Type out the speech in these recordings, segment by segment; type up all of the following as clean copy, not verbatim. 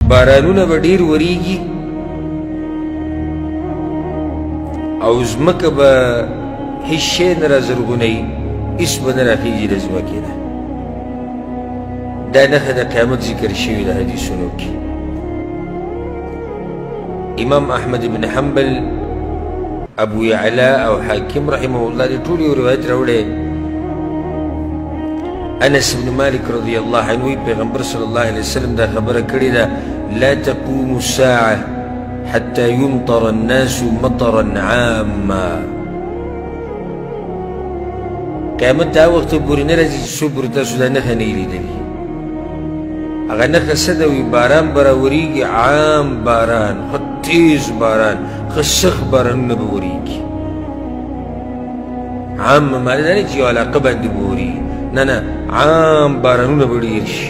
بارانونه به ډېر ورېږي او ځمکه به هېڅ شی نه رازرغونوي، هېڅ به نه راخېږي د ځمکې نه. دا نښه د قیامت ذکر شوې ده حدیثونو کې. امام احمد بن حنبل، ابو یعلا او حاکم رحمه الله دې ټول یو روایت راوړی. انس بن مالک رضی الله عنه وی پیغمبر صلی الله علیه وسلم دا خبره کړې ده: لا تقوم الساعه حتى يمطر الناس مطرا عاما. قیامت دا وخت پورې نه راځي چې څوک ورته تاسو دا نښه نه یې لیدلې. هغه نښه څه ده؟ وي باران به راورېږي، عام باران، ښه تیز باران، ښه سخت بارانونه به ورېږي. عام معنی دا نه چې یو علاقه باندې به ورېږي، نه نه، عام بارانونه به ډېر شي،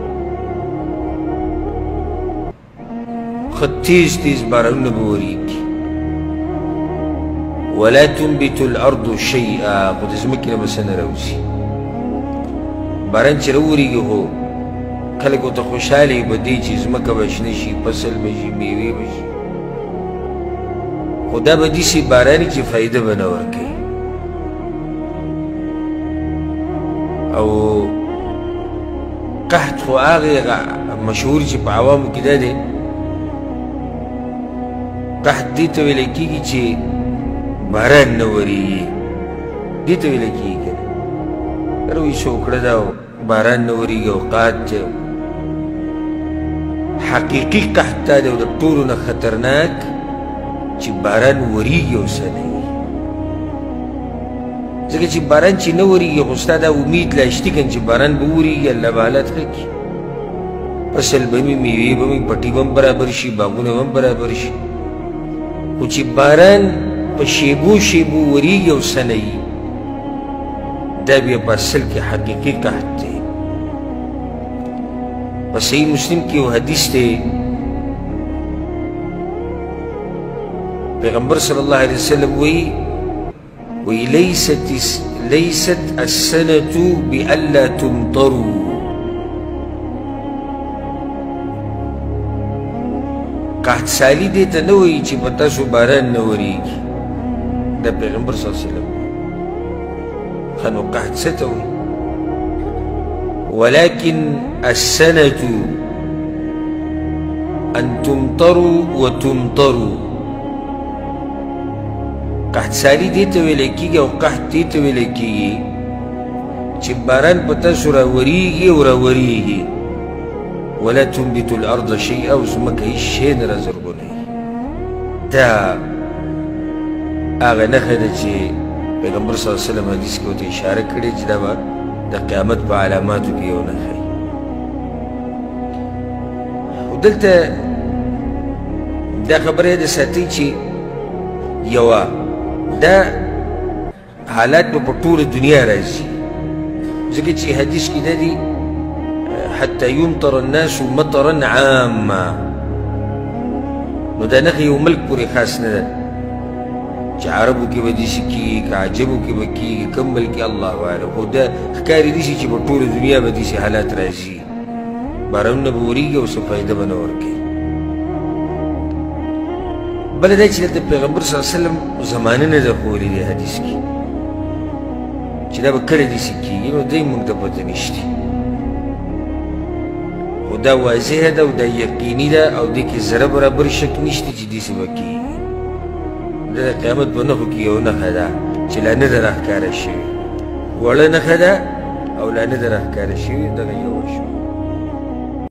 ښه تیز تیز بارانونه به ورېږي. ولا تنبت الارض شیئا، خو د ځمکې نه به څه نه راوځي. باران چې راورېږي خو خلک ورته خوشحاله وي په دې چې ځمکه به شنه شي، فصل به شي، میوې به شي، خو دا به داسې باران وي چې فایده به نه ورکوي. او قحط خو هغه مشهور چې په عوامو کې دا دی، قحط دې ته ویلی کېږي چې باران نه ورېږي، دې ته ویلی کېږي که نه. روی سوکړه ده او باران نه ورېږي او قحط دی. حقیقي قحط دا دی او د ټولو نه خطرناک چې باران ورېږي او څه نه وي. ځکه چې باران چې نه ورېږي خو ستا دا امید لا شته که چې باران به وورېږي، الله به حالت ښه کړي، فصل به وي، میوې به وي، پټي به هم برابر شي، باغونه به هم برابر شي. خو چې باران په شیبو شیبو ورېږي او څه نه وي، دا بیا په اصل کې حقیقي قحط دی. په صحیح مسلم کې یو حدیث دی، پیغمبر صلی الله علیه وسلم وی لیست السنة بألا تمطروا. قحط سالی دې ته نه وایي چې په تاسو باران نه ورېږي، دا پیغمبر صلی الله علیه وسلم. ښه نو قحط څه ته وایي؟ ولكن السنة أن تمطروا وتمطروا. قحط سالی دې ته ویلی کېږي او قحط دې ته ویلی کېږي چې باران په تاسو راورېږي او راورېږي. ولا تنبت الارض شیئا، او ځمکه هېڅ شی نه رازرغونوي. دا هغه نښه ده چې پیغمبر صلی الله علیه وسلم حدیث کې ورته اشاره کړې چې دا به د قیامت په علاماتو کې یو نښه وي. خو دلته دا خبره یاده ساتئ چې یوه دا حالات به په ټوله دنیا راځي، ځکه چې حدیث کې دا دي حتى يمطر الناس مطرا عاما. نو دا نښه یو ملک پورې خاص نه ده چې عربو کې به داسې کېږي که عجبو کې به کېږي، کوم ملک کې الله اعلم. خو دا ښکاري داسې چې په ټوله دنیا به داسې حالات راځي، بارانونه به ورېږي او څه فایده به نه ورکوي. بله دا چې دلته پیغمبر صلی الله علیه وسلم زمانه نه ده ښوولې دې حدیث کې چې دا به کله داسې کېږي، نو دی موږ ته پته نشته. خو دا واضحه ده او دا یقیني ده او دې کې ذره برابر شک نشته چې داسې به کېږي. دا د قیامت په نښو کې یو نښه ده چې لا نه ده راښکاره شوې، وړه نښه ده او لا نه ده راښکاره شوې، دغه یوه شوه.